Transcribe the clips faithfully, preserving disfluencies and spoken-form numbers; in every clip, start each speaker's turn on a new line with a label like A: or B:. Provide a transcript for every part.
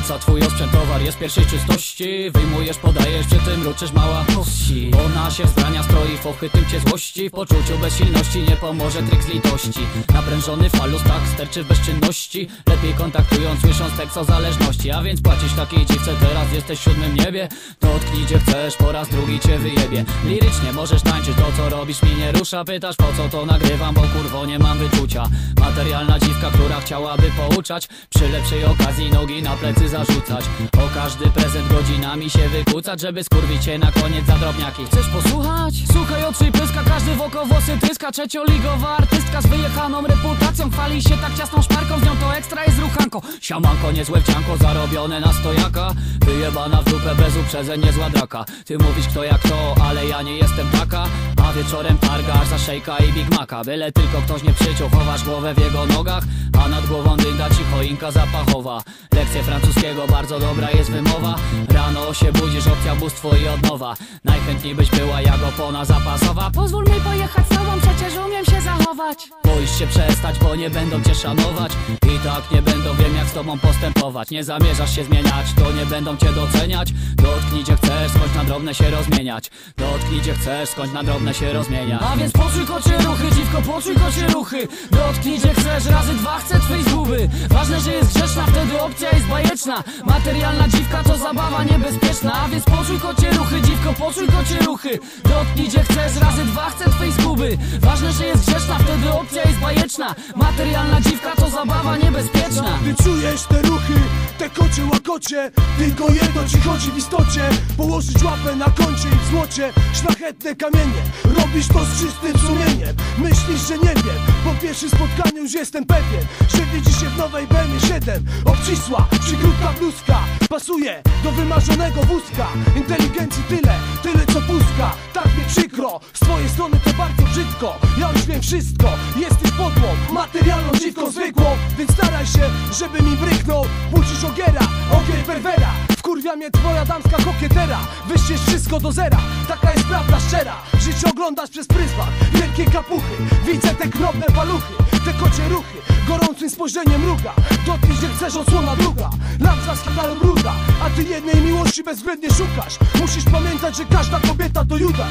A: Cały twój osprzęt towar jest pierwszej czystości. Wyjmujesz, podajesz, przy tym ruczysz mała kości. Ona się zbrania stroi, fochy tym cię złości. W poczuciu bezsilności nie pomoże tryk z litości. Naprężony falus tak sterczy w bezczynności. Lepiej kontaktując, słysząc tekst o zależności. A więc płacisz takiej dziwce, teraz jesteś w siódmym niebie. To odknij gdzie chcesz, po raz drugi cię wyjebie. Lirycznie możesz tańczyć, to co robisz mnie nie rusza. Pytasz po co to nagrywam, bo kurwo nie mam wyczucia. Materialna dziwka, która chciałaby pouczać. Przy lepszej okazji nogi na plecy zarzucać. O każdy prezent godzinami się wykucać, żeby skurwić się na koniec za drobniaki. Chcesz posłuchać? Słuchaj oczy i pyska, każdy wokół włosy tryska. Trzecioligowa artystka z wyjechaną reputacją. Chwali się tak ciasną szparką, z nią to ekstra jest ruchanko. Siamanko, niezłe wcianko, zarobione na stojaka. Wyjebana w dupę bez uprzedzeń, niezła draka. Ty mówisz kto jak to, ale ja nie jestem taka. A wieczorem targasz za szejka i Big Maca. Byle tylko ktoś nie przyciął, chowasz głowę w jego nogach. A nad głową dynda ci choinka zapachowa. Lekcje francuskiego, bardzo dobra jest wymowa. Rano się budzisz, opcja bóstwo i odnowa. Najchętniej byś była jak opona zapasowa.
B: Pozwól mi pojechać z tobą, przecież umiem się zachować.
A: Boisz się przestać, bo nie będą cię szanować. I tak nie będą, wiem jak z tobą postępować. Nie zamierzasz się zmieniać, to nie będą cię doceniać. Dotknij gdzie chcesz, skądś na drobne się rozmieniać. Dotknij gdzie chcesz, skądś na drobne się rozmieniać.
B: A więc poczuj kocie ruchy, dziwko, poczuj kocie ruchy. Dotknij gdzie chcesz, razy dwa chcę twej zguby. Ważne, że jest grzeczna, wtedy opcja jest bajeczna. Materialna dziwka to zabawa niebezpieczna. A więc poczuj kocie ruchy, dziwko, poczuj kocie ruchy. Dotknij gdzie chcesz, razy dwa chcę twej zguby. Ważne, że jest grzeczna, wtedy opcja jest bajeczna. Materialna dziwka to zabawa niebezpieczna.
C: Ty czujesz te ruchy, te kocie łakocie. Tylko jedno ci chodzi w istocie. Położyć łapę na koncie i w złocie szlachetne kamienie. Robisz to z czystym sumieniem. Myślisz, że nie wiem, po pierwszym spotkaniu już jestem pewien, że widzisz się w nowej B M siedem. Obcisła, przykrótka bluzka pasuje do wymarzonego wózka. Inteligencji tyle, tyle co pustka. Tak mi przykro, z twojej strony to bardzo brzydko. Ja już wiem wszystko, jesteś podłą, materialną dziwką zwykłą. Więc staraj się, żeby mi bryknął. Budzisz ogiera, ogier perwera. Wkurwia mnie twoja damska kokietera. Wyścież wszystko do zera, taka jest prawda szczera. Życie oglądasz przez pryzmat wielkiej kapuchy. Widzę te knobne paluchy, te kocie ruchy. Gorącym spojrzeniem mruga. Dotknij gdzie chcesz, odsłona druga. Lamsa z kanałem bruda, a ty jednej miłości bezwzględnie szukasz. Musisz pamiętać, że każda kobieta to Judasz.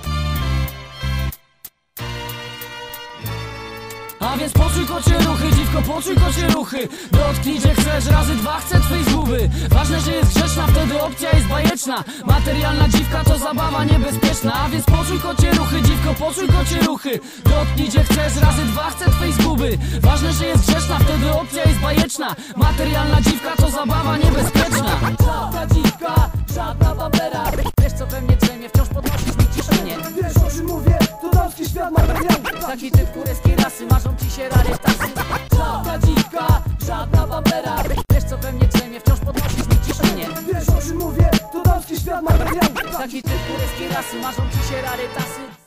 B: A więc poczuj kocie ruchy, dziwko, poczuj kocie ruchy. Dotknij gdzie chcesz, razy dwa chcę twej zguby. Ważne, że jest grzeczna, wtedy opcja jest bajeczna. Materialna dziwka to zabawa niebezpieczna. A więc poczuj kocie ruchy, dziwko, poczuj kocie ruchy. Dotknij gdzie chcesz, razy dwa chcę twej zguby. Ważne, że jest grzeczna, wtedy opcja jest bajeczna. Materialna dziwka to zabawa niebezpieczna.
A: Żadna dziwka, żadna babera. Wiesz co we mnie drzemie, wciąż podnosisz mi ciśnienie.
C: Wiesz o czym mówię, to damski świat materialny.
A: Taki typ kurewskiej rasy, marzą ci się rarytasy. Żadna dziwka, żadna babera. Wiesz co we mnie drzemie, wciąż podnosisz mi ciśnienie.
C: Wiesz o czym mówię, to damski świat materialny.
A: Taki typ kurewskiej rasy, marzą ci się rarytasy.